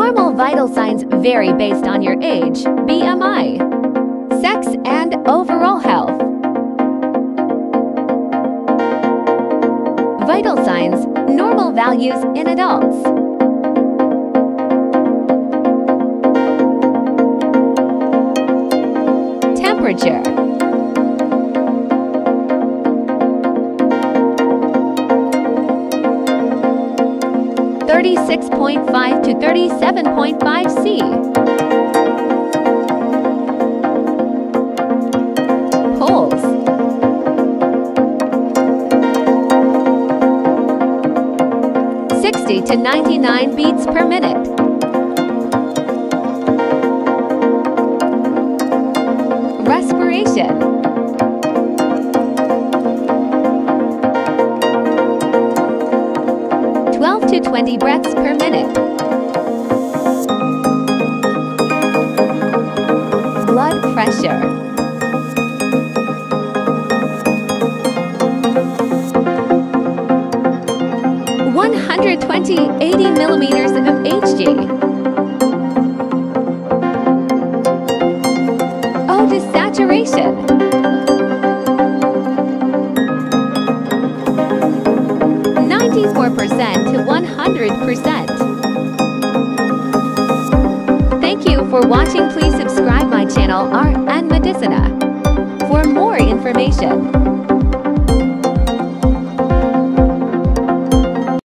Normal vital signs vary based on your age, BMI, sex, and overall health. Vital signs, normal values in adults. Temperature. (36.5 to 37.5 C). Pulse. (60 to 99 beats per minute). Respiration. (12 to 20 breaths per minute). Blood pressure. (120/80 millimeters of Hg). O to saturation. 94% to 100%. Thank you for watching. Please subscribe my channel R and Medicina for more information.